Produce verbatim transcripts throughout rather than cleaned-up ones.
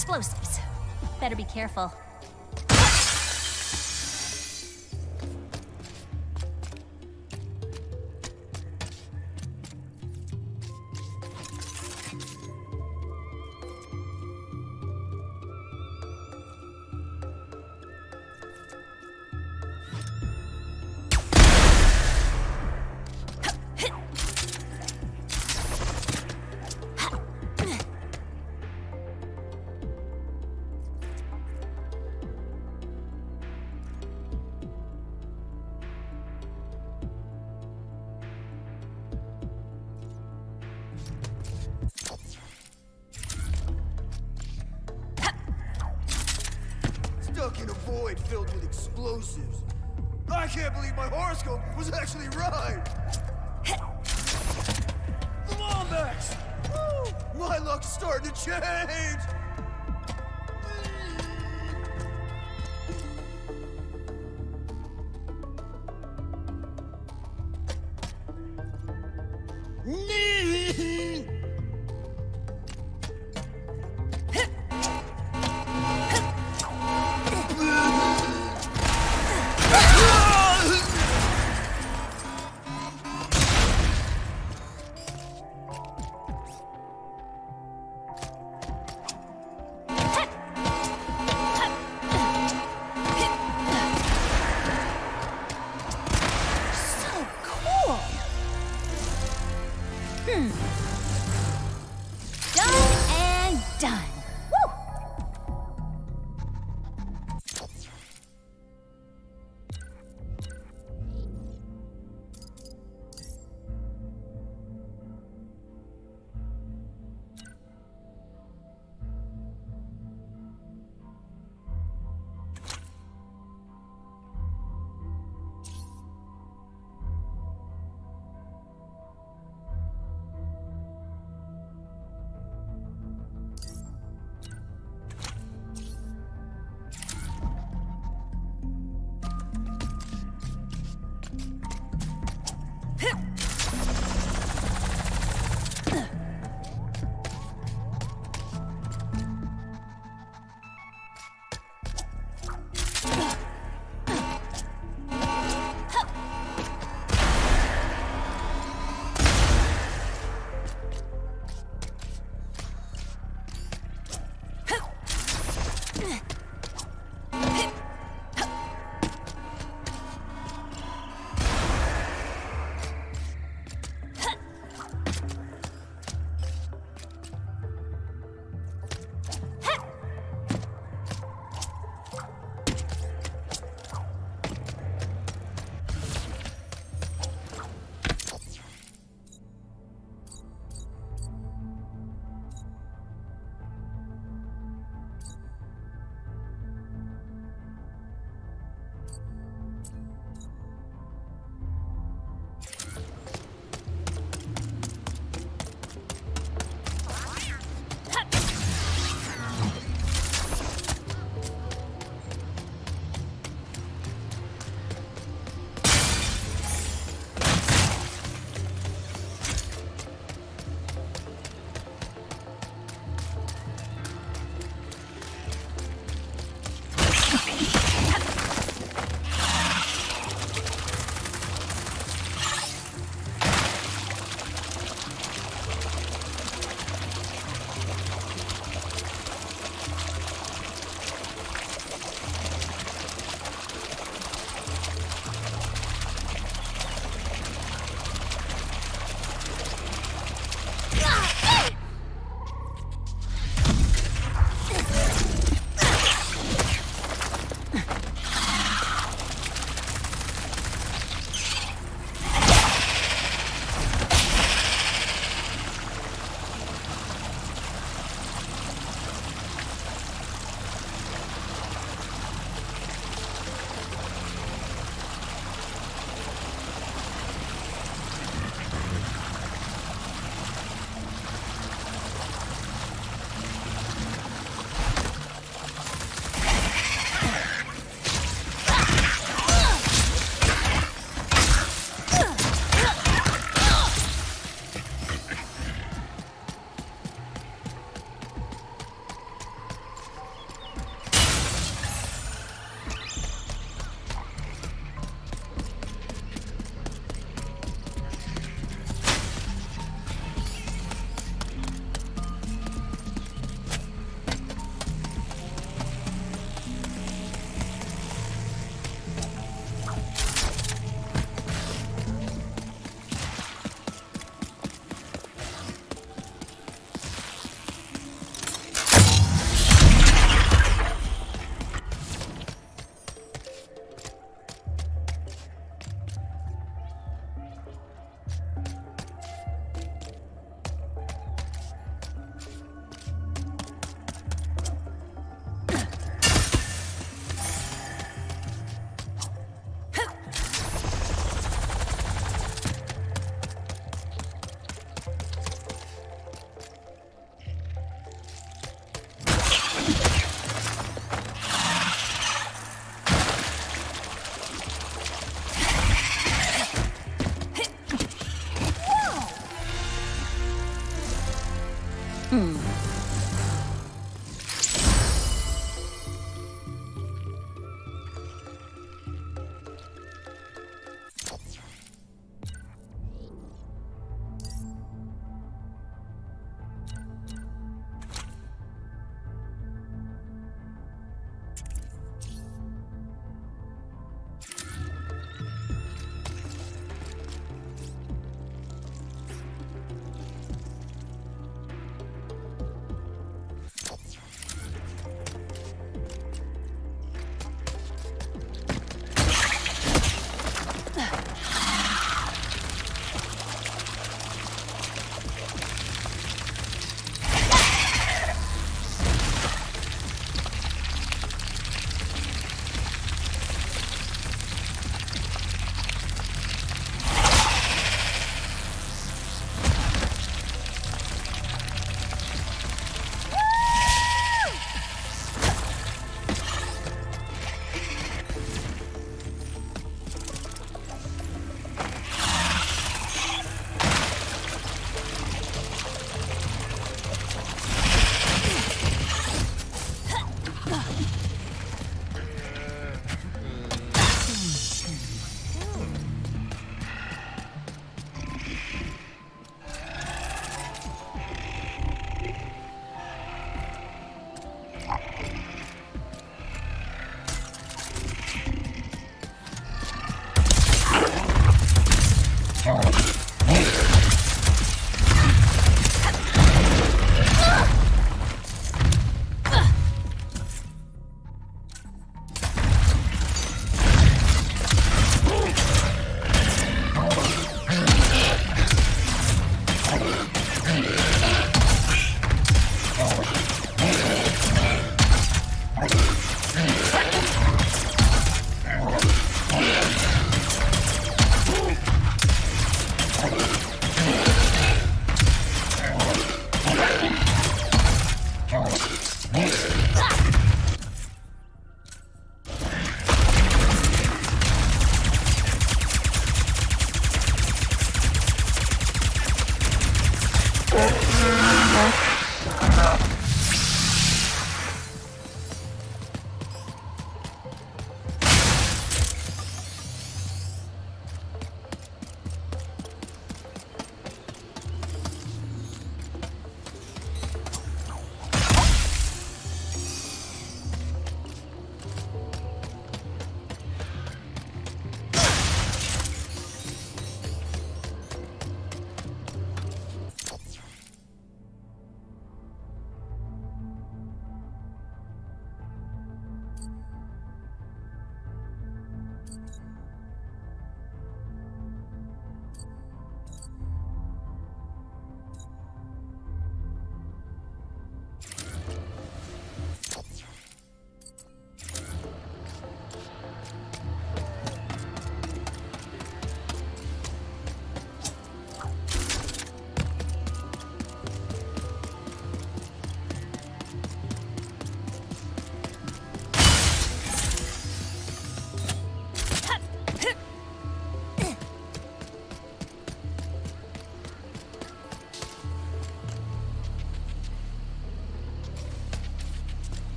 explosives. Better be careful. Stuck in a void filled with explosives. I can't believe my horoscope was actually right. The Lombax! Woo! My luck's starting to change. Hmm.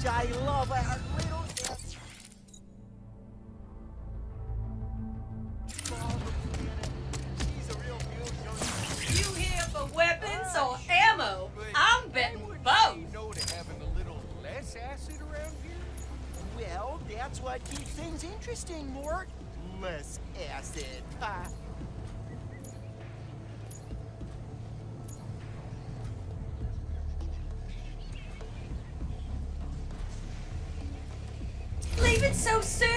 I love our little... You here for weapons or ammo? I'm betting both. You know to having a little less acid around here? Well, that's what keeps things interesting, Mort. Less acid. Ha. Leaving so soon?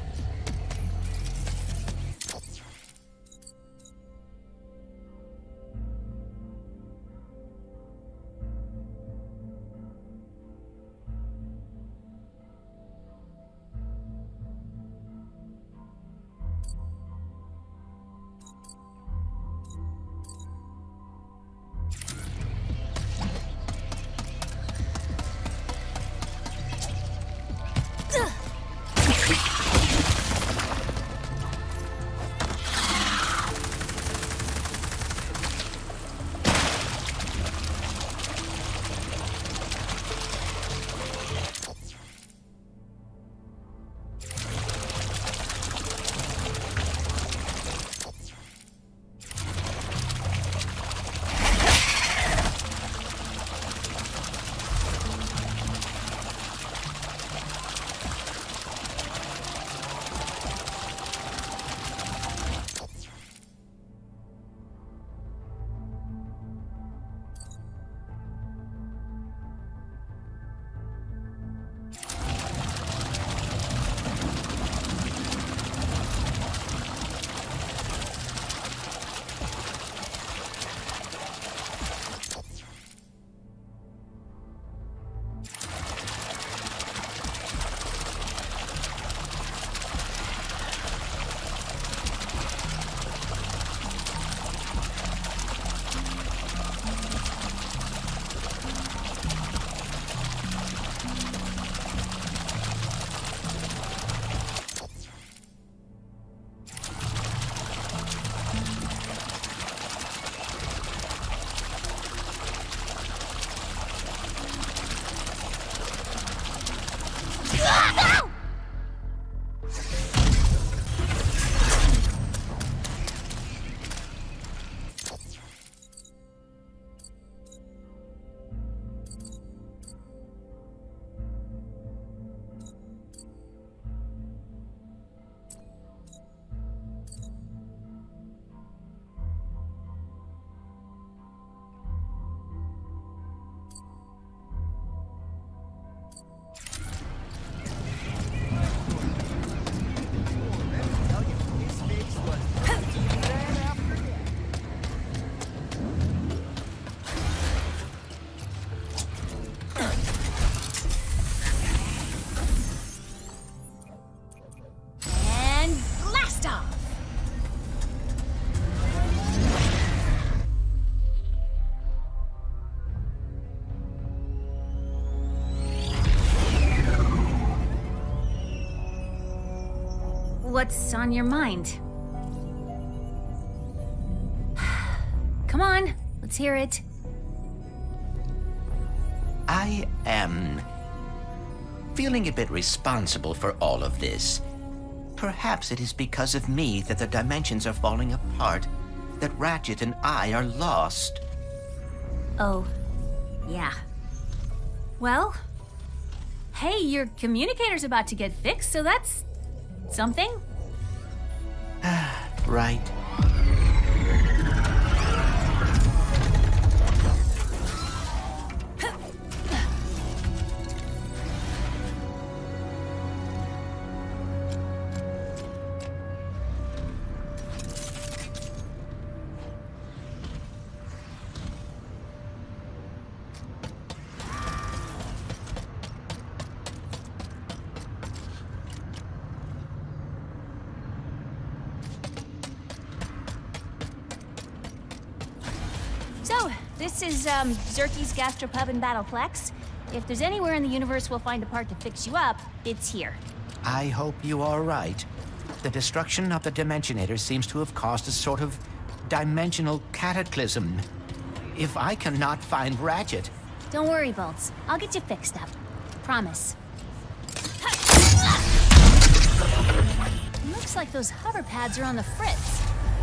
What's on your mind? Come on, let's hear it. I am feeling a bit responsible for all of this. Perhaps it is because of me that the dimensions are falling apart, that Ratchet and I are lost. Oh, yeah. Well, hey, your communicator's about to get fixed, so that's something. Right. So, this is, um, Zerky's Gastropub and Battleplex. If there's anywhere in the universe we'll find a part to fix you up, it's here. I hope you are right. The destruction of the Dimensionator seems to have caused a sort of dimensional cataclysm. If I cannot find Ratchet... Don't worry, Bolts. I'll get you fixed up. Promise. Looks like those hover pads are on the fritz.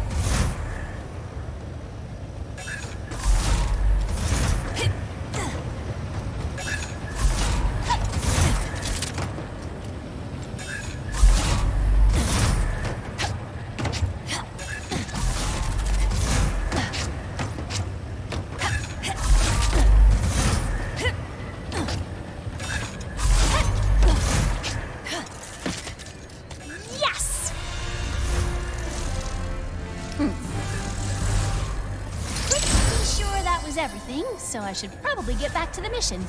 Everything, so I should probably get back to the mission.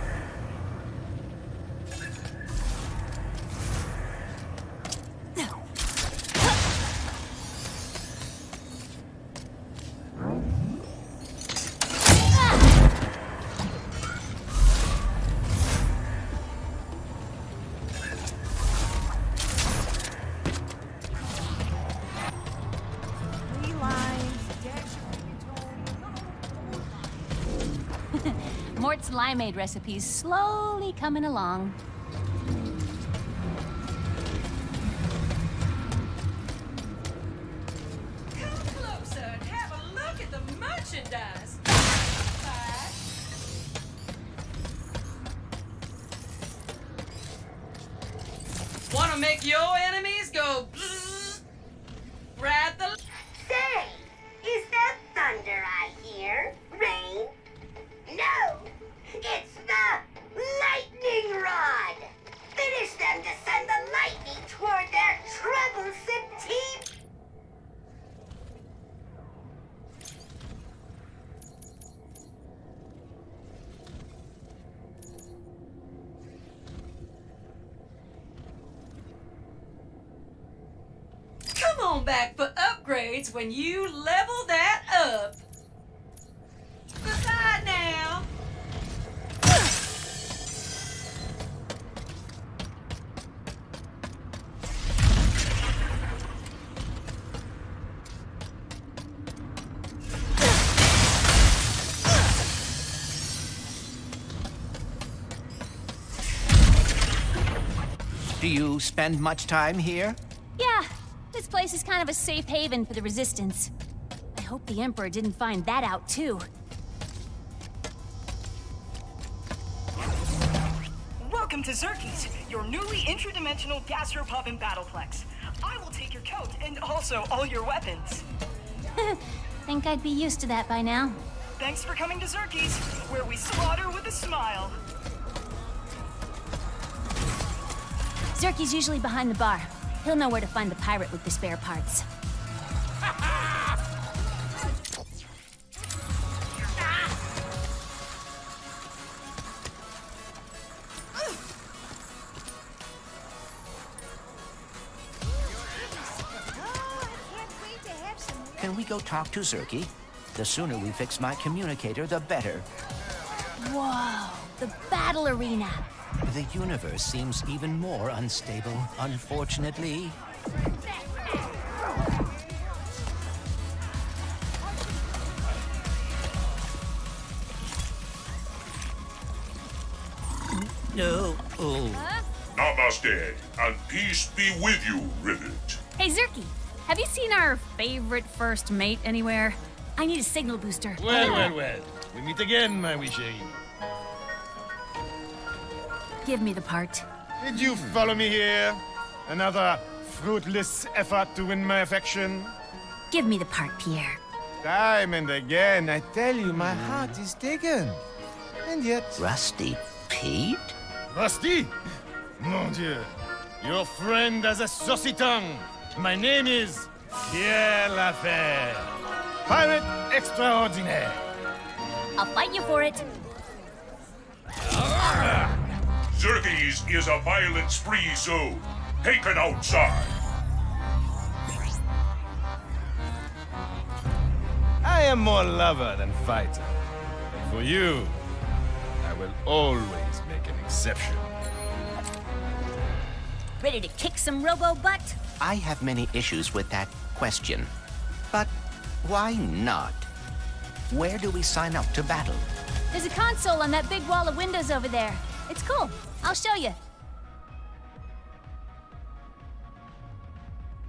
Mort's limeade recipe's slowly coming along. Come closer and have a look at the merchandise. Wanna make your enemies go bzzz? Grab the... Say, is that thunder I hear? Rain? No! It's the lightning rod! Finish them to send the lightning toward their troublesome team! Come on back for upgrades when you level that up. Goodbye now. Do you spend much time here? Yeah, this place is kind of a safe haven for the Resistance. I hope the Emperor didn't find that out, too. Welcome to Zerkie's, your newly interdimensional gastropub and battleplex. I will take your coat and also all your weapons. Think I'd be used to that by now. Thanks for coming to Zerkie's, where we slaughter with a smile. Zerkie's usually behind the bar. He'll know where to find the pirate with the spare parts. Can we go talk to Zerkie? The sooner we fix my communicator, the better. Whoa, the battle arena. The universe seems even more unstable, unfortunately. No. Oh. Huh? Namaste, and peace be with you, Rivet. Hey, Zerkie, have you seen our favorite first mate anywhere? I need a signal booster. Well, well, well. We meet again, my wee chérie. Give me the part. Did you follow me here? Another fruitless effort to win my affection? Give me the part, Pierre. Time and again, I tell you, my heart is taken. And yet... Rusty Pete? Rusty? Mon Dieu. Your friend has a saucy tongue. My name is Pierre Lafer. Pirate extraordinaire. I'll fight you for it. Zerkie's is a violence-free zone. Taken outside. I am more lover than fighter. And for you, I will always make an exception. Ready to kick some robo-butt? I have many issues with that question. But why not? Where do we sign up to battle? There's a console on that big wall of windows over there. It's cool. I'll show you.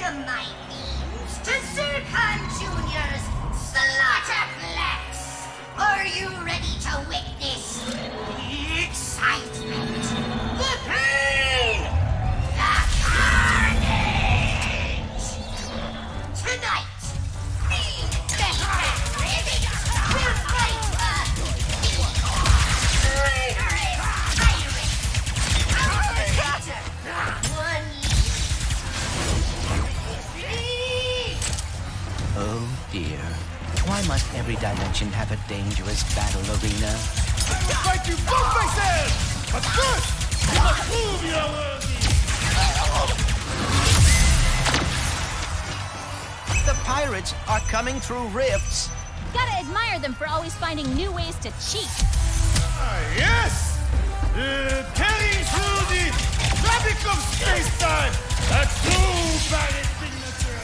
Welcome, my fiends, to Zircon Junior's Slaughterplex. Are you ready to witness the excitement, the pain, the carnage? Tonight, Fiend Behemoth will fight the traitorous pirate Outsider. One Oh dear. Why must every dimension have a dangerous battle arena? I will fight you both myself! But first, you must prove you are worthy! The pirates are coming through rifts. Gotta admire them for always finding new ways to cheat. Ah, yes! Uh, tearing through the fabric of space-time! A true pirate signature!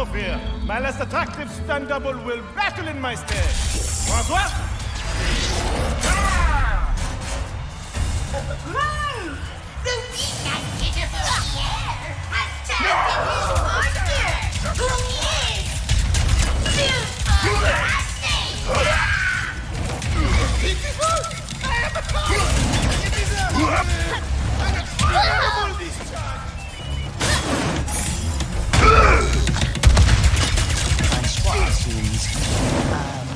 no fear. My less attractive stunt double will battle in my stead. François? Mom! The weak and pitiful Pierre has turned into his monster! Who is Super Francois seems, um,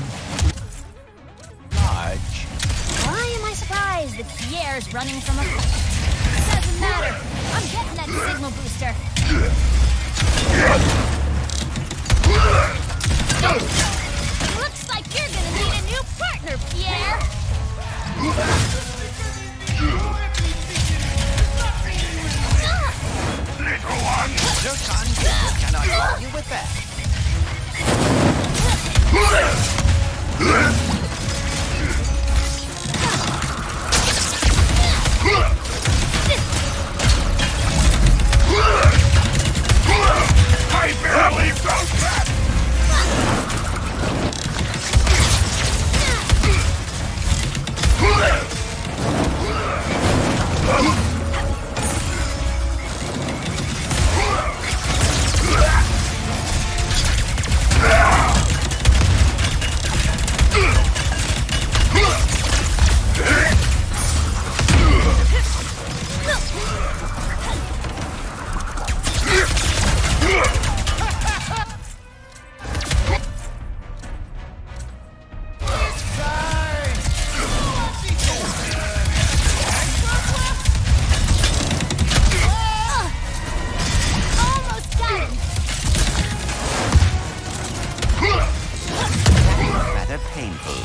large. Why am I surprised that Pierre's running from a... Doesn't matter. I'm getting that signal booster. Looks like you're gonna need a new partner, Pierre. Little one! Zircon cannot argue with that. I barely felt that! Almost got him. Rather painful.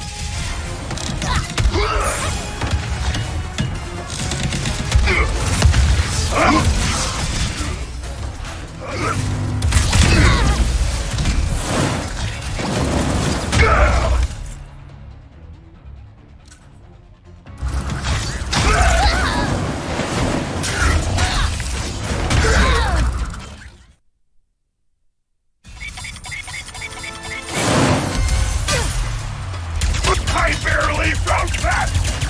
I barely felt that!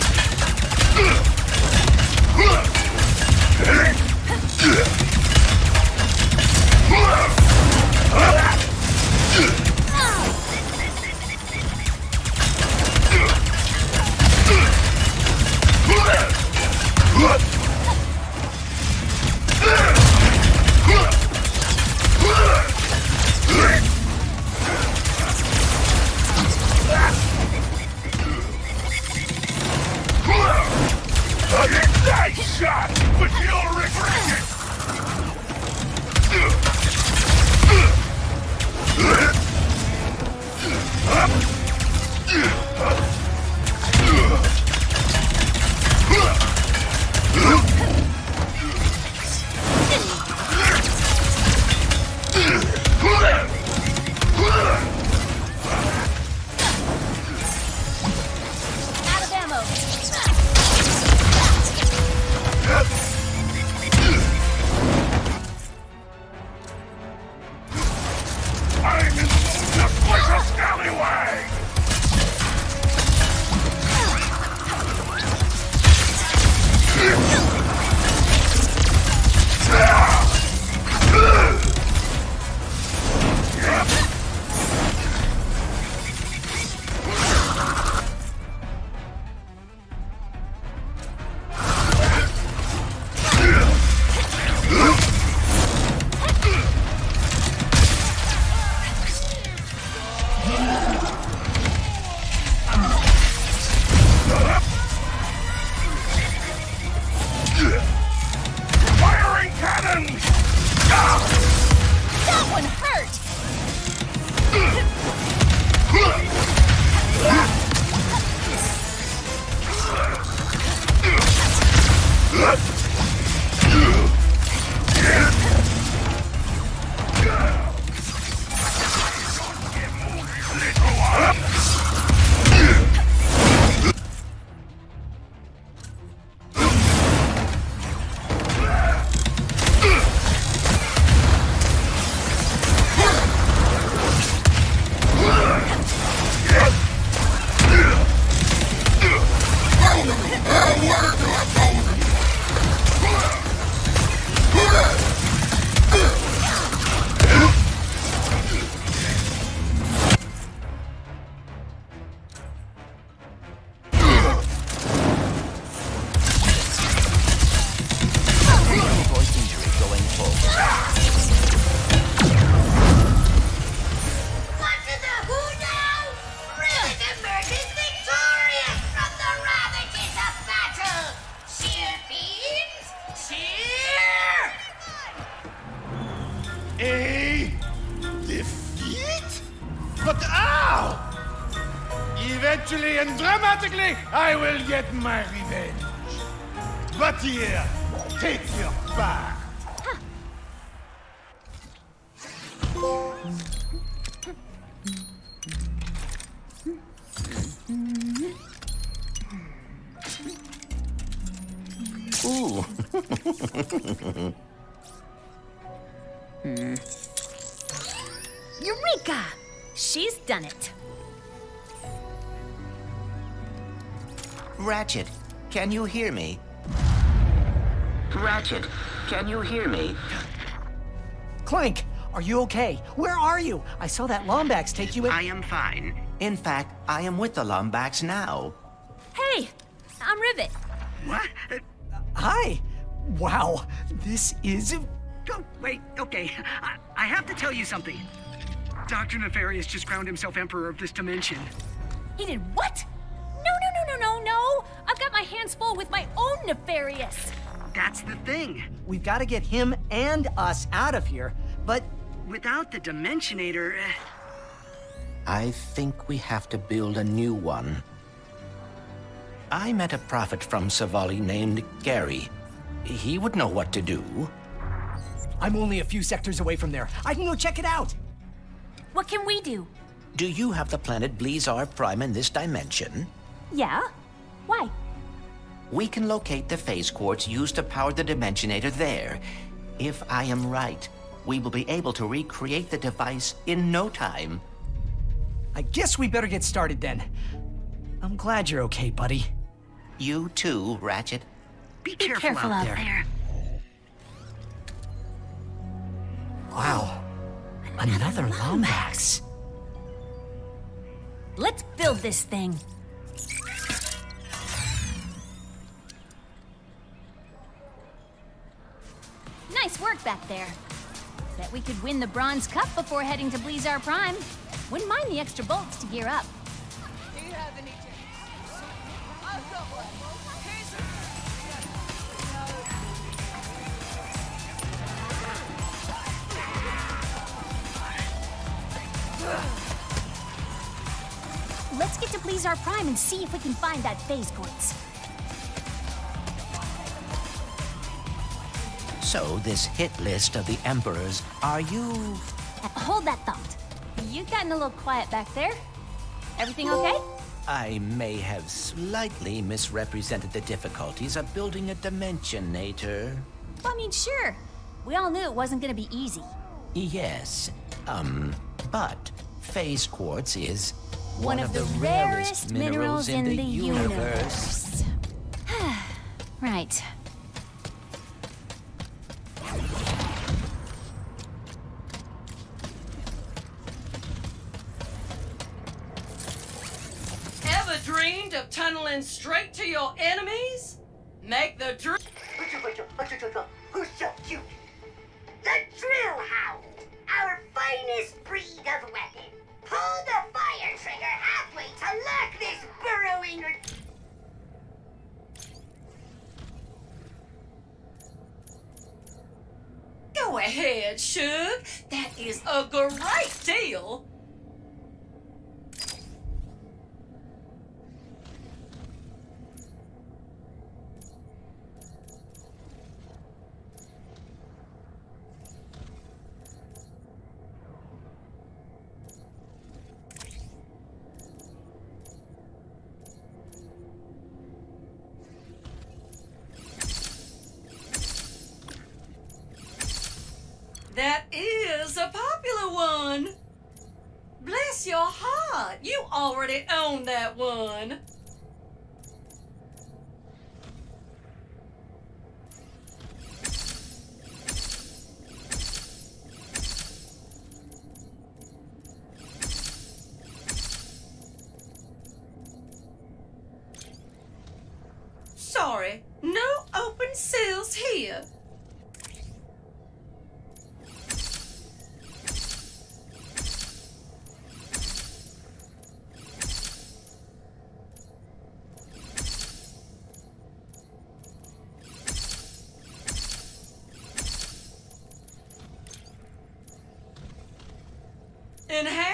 Nice shot, but you'll regret it! Out of ammo. I'm in the mood to push a scallywag! But ow! Eventually and dramatically, I will get my revenge. But here, take your bath. Ooh. hmm. Eureka! She's done it. Ratchet, can you hear me? Ratchet, can you hear me? Clank, are you okay? Where are you? I saw that Lombax take you in- I am fine. In fact, I am with the Lombax now. Hey, I'm Rivet. What? Uh, Hi. Wow, this is... Oh, wait, okay. I, I have to tell you something. Doctor Nefarious just crowned himself Emperor of this dimension. He did what? No, no, no, no, no, no! I've got my hands full with my own Nefarious. That's the thing. We've got to get him and us out of here, but... Without the Dimensionator... Uh... I think we have to build a new one. I met a prophet from Savali named Gary. He would know what to do. I'm only a few sectors away from there. I can go check it out. What can we do? Do you have the planet Blizar Prime in this dimension? Yeah? Why? We can locate the phase quartz used to power the Dimensionator there. If I am right, we will be able to recreate the device in no time. I guess we better get started then. I'm glad you're okay, buddy. You too, Ratchet. Be, Be careful, careful out, out there. there. Wow. Another Lombax. Let's build this thing. Nice work back there. Bet we could win the Bronze Cup before heading to Blizar Prime. Wouldn't mind the extra bolts to gear up. Do you have any I've got one. Let's get to Blizar Prime and see if we can find that phase quartz. So, this hit list of the Emperors, are you... Uh, hold that thought. You gotten a little quiet back there. Everything okay? I may have slightly misrepresented the difficulties of building a Dimensionator. Well, I mean, sure. We all knew it wasn't gonna be easy. Yes, um, but phase quartz is One, one of, of the, the rarest, rarest minerals, minerals in, in the, the universe. universe. Right. Ever dreamed of tunneling straight to your enemies? Make the dream. Who's so cute? The Drill Hound, our finest breed of weapon. Pull the fire trigger halfway to lock this burrowing. Go ahead, Shug. That is a great deal. That is a popular one. Bless your heart, you already own that one. Sorry, no open sales here. And